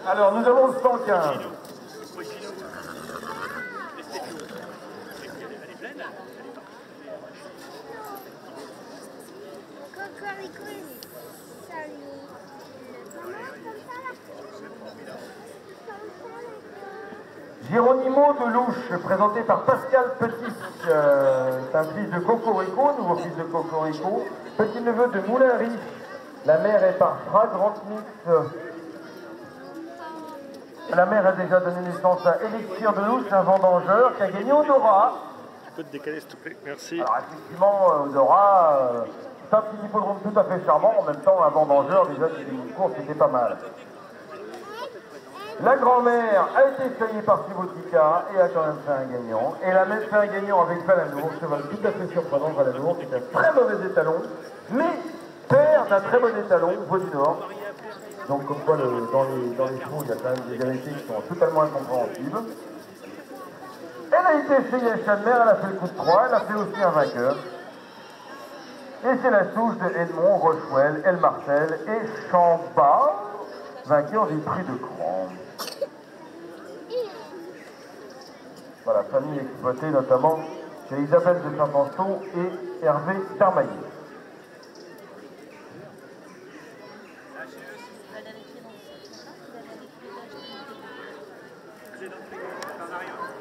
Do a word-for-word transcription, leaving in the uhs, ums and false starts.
Alors, nous avons le cent quinze. Géronimo de Louche, présenté par Pascal Petit, euh, c'est un fils de Cocorico, nouveau fils de Cocorico, petit neveu de Moulin Riche. La mère est par Fragrant Mix. La mère a déjà donné naissance à Élixir de Louche, un vendangeur qui a gagné Odora. Tu peux te décaler s'il te plaît, merci. Alors effectivement, Odora, euh, c'est un petit hippodrome tout à fait charmant, en même temps un vendangeur, déjà c'est une course, c'était pas mal. La grand-mère a été essayée par Subotica et a quand même fait un gagnant. Et elle a même fait un gagnant avec Valanour, cheval tout à fait surprenant. Valanour, c'est un très mauvais étalon, mais père d'un très bon étalon, Voix du Nord. Donc comme quoi le, dans, les, dans les chevaux, il y a quand même des vérités qui sont totalement incompréhensibles. Elle a été essayée à Chalmer, elle a fait le coup de croix, elle a fait aussi un vainqueur. Et c'est la souche de Edmond, Rochewell, El Marcel et Chamba, vainqueur du prix de Cran. Voilà, famille exploitée notamment chez Isabelle de Saint-Anceau et Hervé Darmaillet. Vous êtes en